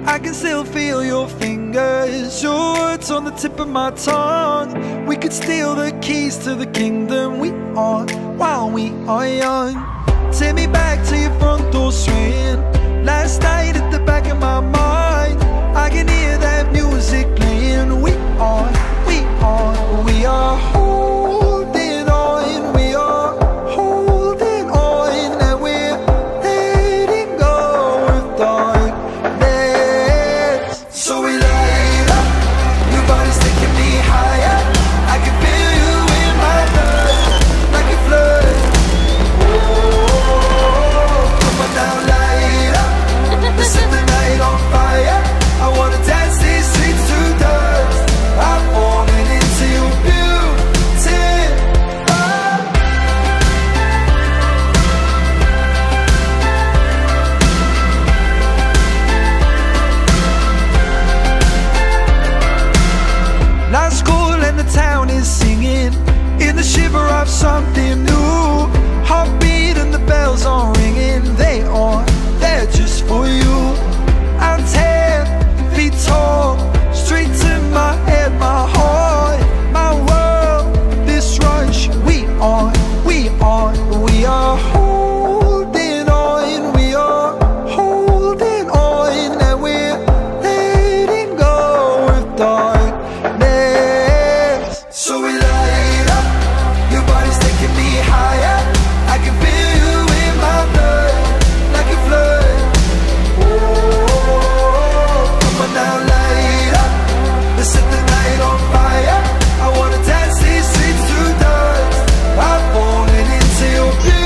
I can still feel your fingers, your words on the tip of my tongue. We could steal the keys to the kingdom we are while we are young. Take me back to your front door swinging. Last night at the back of my mind, I can hear that music playing. We are holding on, we are holding on, and we're letting go of darkness. So we light up, your body's taking me higher. I can feel you in my blood, like a flood. Oh, come on now, light up. Let's set the night on fire. I wanna dance these streets to dust. I'm falling into your beauty. Last school and the town is singing in the shiver of something new. Heartbeat and the bells are ringing. They're just for you. I'm 10 feet tall, straight to my head, my heart, my world. This rush, we are holding on, we are holding on, and we're letting go of darkness. So we light up, your body's taking me higher. I can feel you in my blood, like a flood. Oh, come on now, light up. Let's set the night on fire. I wanna dance these streets to dust. I'm falling into your beauty.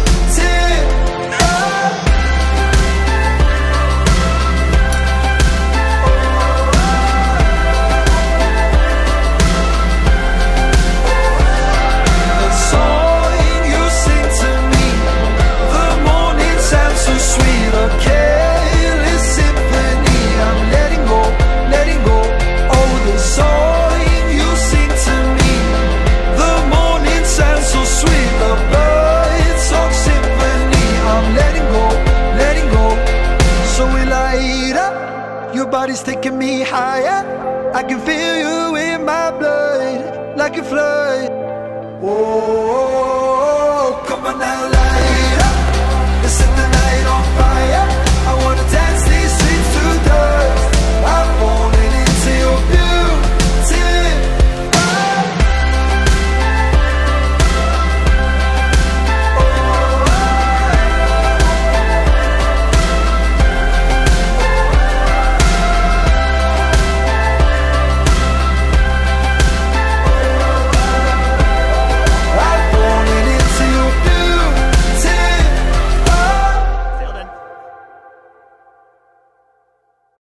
The song you sing to me, the morning sounds so sweet. A careless symphony. I'm letting go, letting go. Oh, the song you sing to me, the morning sounds so sweet. The bird song symphony. I'm letting go, letting go. So we light up, your body's taking